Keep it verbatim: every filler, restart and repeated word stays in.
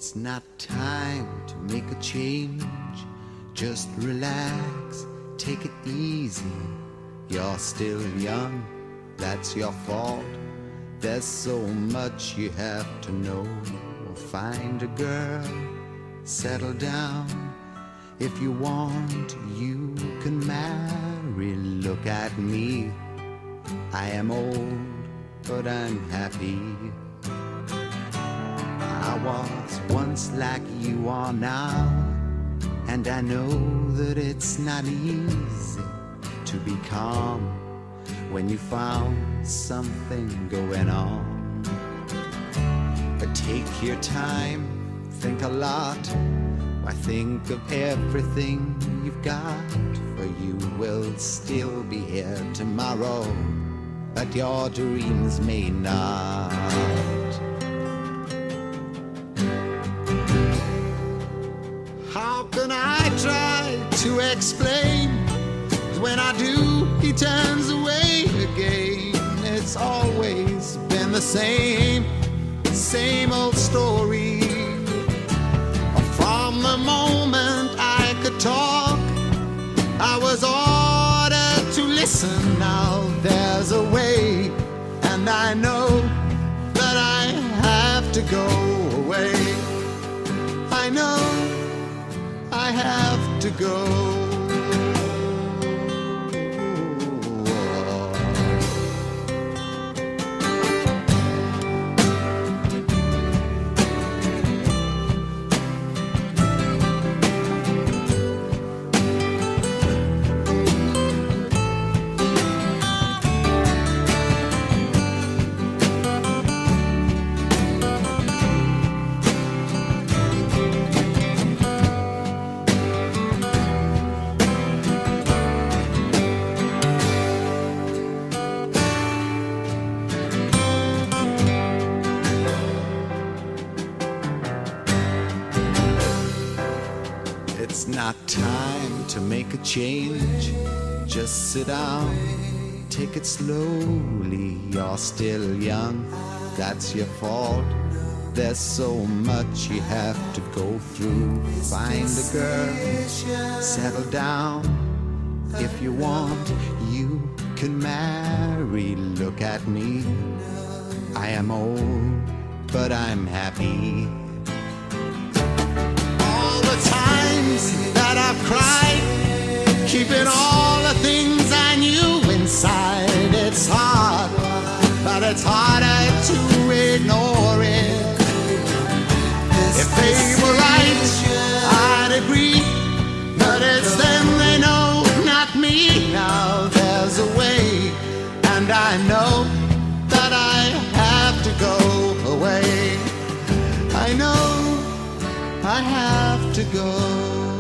It's not time to make a change. Just relax, take it easy. You're still young, that's your fault. There's so much you have to know. Find a girl, settle down. If you want, you can marry. Look at me, I am old, but I'm happy. I was once like you are now, and I know that it's not easy to be calm when you found something going on. But take your time, think a lot. Why, think of everything you've got, for you will still be here tomorrow, but your dreams may not. How can I try to explain? When I do, he turns away again. It's always been the same, same old story. From the moment I could talk, I was ordered to listen. Now there's a way, and I know that I have to go away. I know I have to go. It's not time to make a change. Just sit down, take it slowly. You're still young, that's your fault. There's so much you have to go through. Find a girl, settle down. If you want, you can marry. Look at me, I am old, but I'm happy. All the times that I've cried, keeping all the things I knew inside. It's hard, but it's harder to ignore it. If they were right, I'd agree, but it's them they know, not me. Now there's a way, and I know that I have to go away. I know I have to go.